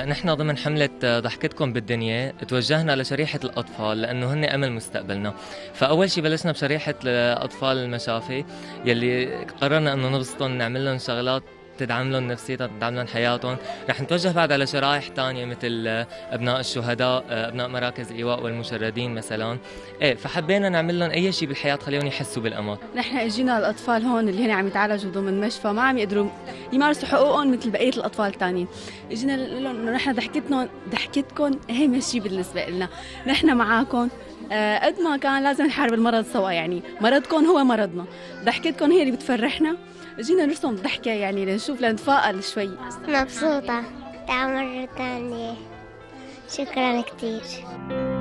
نحن ضمن حملة ضحكتكم بالدنيا توجهنا لشريحة الأطفال لأنه هن أمل مستقبلنا. فأول شيء بلشنا بشريحة أطفال المشافي يلي قررنا أنه نبسطهم، نعمل لهم شغلات تدعم لهم نفسيتهم، تدعم لهم حياتهم. رح نتوجه بعد على شرائح تانية مثل أبناء الشهداء، أبناء مراكز الإيواء والمشردين مثلا. فحبينا نعمل لهم أي شيء بالحياة خليهم يحسوا بالأمان. نحن اجينا الاطفال هون اللي هن عم يتعالجوا ضمن مشفى ما عم يقدروا يمارسوا حقوقهم مثل بقيه الاطفال الثانيين. اجينا نقول لهم انه نحن ضحكتكم اهم شيء بالنسبه لنا، نحن معاكم. قد ما كان لازم نحارب المرض سوا، يعني مرضكم هو مرضنا، ضحكتكم هي اللي بتفرحنا. جينا نرسم ضحكه يعني لنشوف لنتفائل شوي. مبسوطة. تعال مرة ثانية. شكرا كتير.